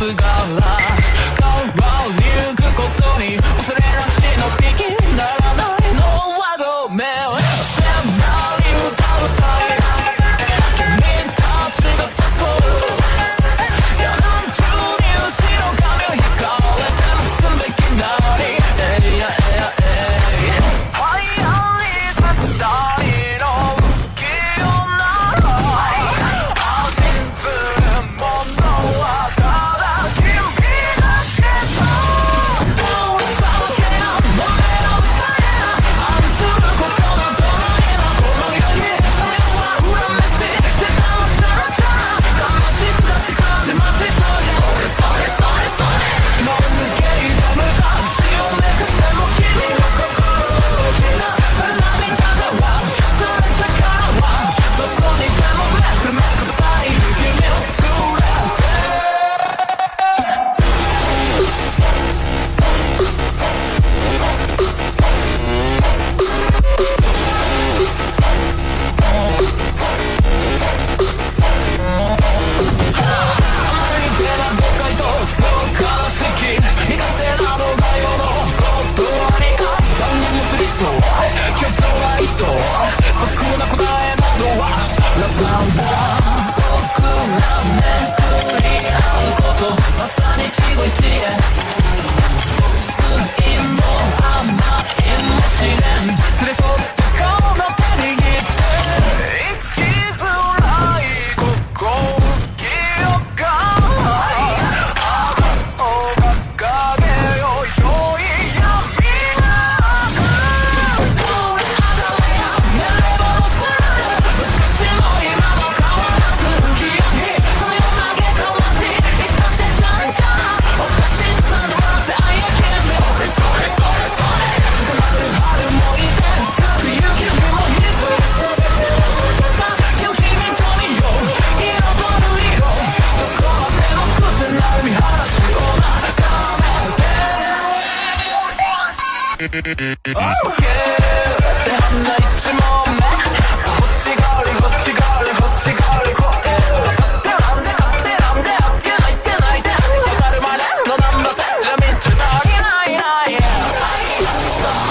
すがら変わりゆくことに恐れなしのびきならないのはごめんでなり歌うたい君たちが誘ういや何十人後ろ髪を引かれて結ぶべきなりえいやえやえい流行り世代の浮世なら味するものはただ君だけだどうさけな胸の中へ愛することのどないなこの世に俺は恨めし世界はチャラチャラ悲しさって感じましそれそれそれそれもう抜け痛む足を寝かしても君の心を失う涙がはそれじゃからはどこにでもめくるめくるたい君を連れてまさに一期一会酸いも甘いも試練連れ添ってこの手握って生きづらいここ記憶が青が影よ良い闇がこれ離れやめれば忘れる昔も今も変わらず記憶にこの投げかましいさてちゃんちゃんおかしさのまってあやけんそれそれそれそれ深まる春もいて咲く雪もいずれ全てを受けた今日君と見よう彩る色どこまでも癖なる見晴らしを眺めて OK 手花一問目欲しがり欲しがり欲しがり声勝手なんで勝手なんであっけないってないで飾るまでのナンバーじゃ道足りないない